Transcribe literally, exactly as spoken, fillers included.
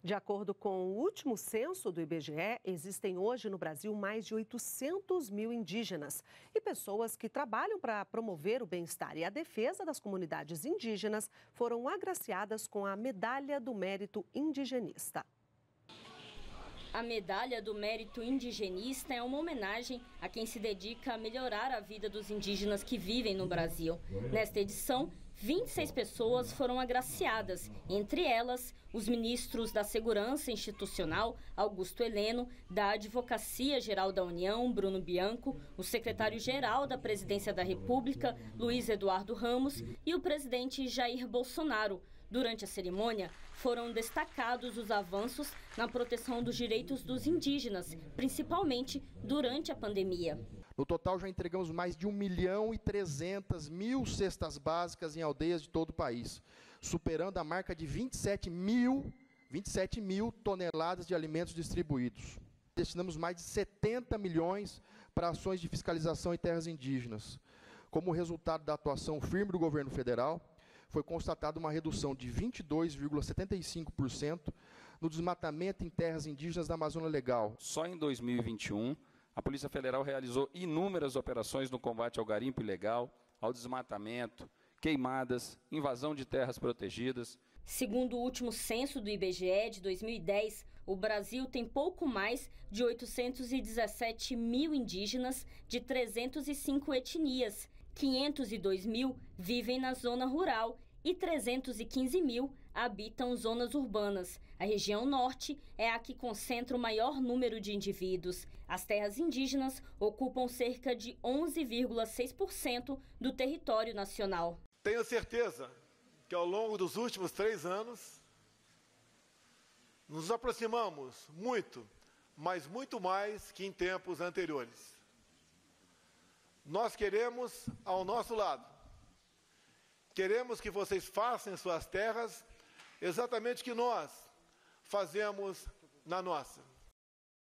De acordo com o último censo do I B G E, existem hoje no Brasil mais de oitocentos mil indígenas e pessoas que trabalham para promover o bem-estar e a defesa das comunidades indígenas foram agraciadas com a Medalha do Mérito Indigenista. A Medalha do Mérito Indigenista é uma homenagem a quem se dedica a melhorar a vida dos indígenas que vivem no Brasil. Nesta edição, vinte e seis pessoas foram agraciadas, entre elas os ministros da Segurança Institucional, Augusto Heleno, da Advocacia Geral da União, Bruno Bianco, o secretário-geral da Presidência da República, Luiz Eduardo Ramos, e o presidente Jair Bolsonaro. Durante a cerimônia, foram destacados os avanços na proteção dos direitos dos indígenas, principalmente durante a pandemia. No total, já entregamos mais de um milhão e trezentas mil cestas básicas em aldeias de todo o país, superando a marca de vinte e sete mil toneladas de alimentos distribuídos. Destinamos mais de setenta milhões para ações de fiscalização em terras indígenas. Como resultado da atuação firme do governo federal, foi constatada uma redução de vinte e dois vírgula setenta e cinco por cento no desmatamento em terras indígenas da Amazônia Legal. Só em dois mil e vinte e um, a Polícia Federal realizou inúmeras operações no combate ao garimpo ilegal, ao desmatamento, queimadas, invasão de terras protegidas. Segundo o último censo do I B G E de dois mil e dez, o Brasil tem pouco mais de oitocentos e dezessete mil indígenas de trezentas e cinco etnias. quinhentos e dois mil vivem na zona rural e trezentos e quinze mil habitam zonas urbanas. A região norte é a que concentra o maior número de indivíduos. As terras indígenas ocupam cerca de onze vírgula seis por cento do território nacional. Tenho certeza que ao longo dos últimos três anos nos aproximamos muito, mas muito mais que em tempos anteriores. Nós queremos ao nosso lado. Queremos que vocês façam em suas terras exatamente o que nós fazemos na nossa.